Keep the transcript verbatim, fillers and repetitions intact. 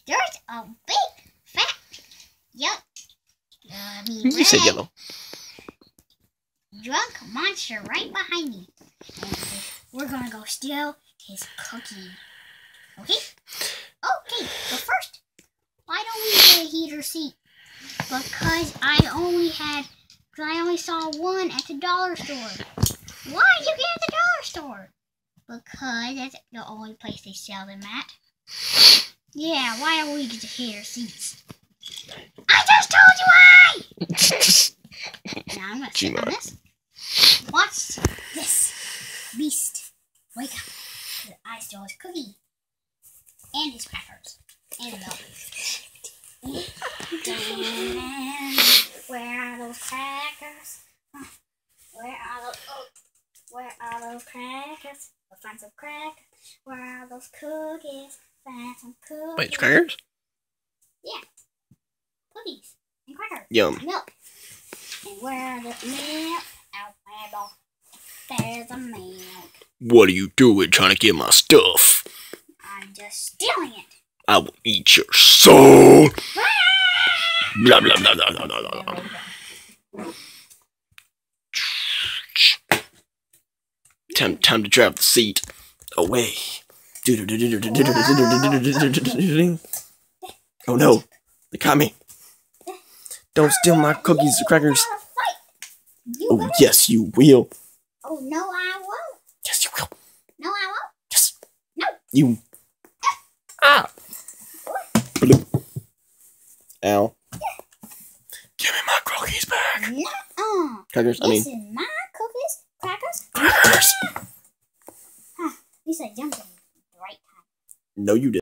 There's a big fat yuck. Uh, You said yellow. Drunk monster right behind me. And we're gonna go steal his cookie. Okay? Okay, but first, why don't we get a heater seat? Because I only had, I only saw one at the dollar store. Why did you get at the dollar store? Because that's the only place they sell them at. Yeah, why don't we get the heater seats? I just told you why! Now I'm gonna sit on this. Watch this beast wake up. I stole his cookie. And his crackers. And milk. Where are those crackers? Where are those? Oh, where are those crackers? We'll find some crackers. Where are those cookies? Find some cookies. Wait, crackers? Yeah. Cookies and crackers. Yum. Milk. And where are the milk? Out there. There's a milk. What are you doing trying to get my stuff? I'm just stealing it. I will eat your soul. Blah, blah, blah, blah, blah, blah, blah. Time, time to drive the seat away. Oh no, they caught me. Don't steal my cookies or crackers. Oh yes, you will. Oh no, I won't. Yes, you will. No, I won't. Yes. No. You. Ah. Bloop. Ow. Give me my cookies back. Nuh-uh. Crackers, I mean. This is my cookies, crackers. Crackers. Huh. You said jump in the right time. No, you didn't.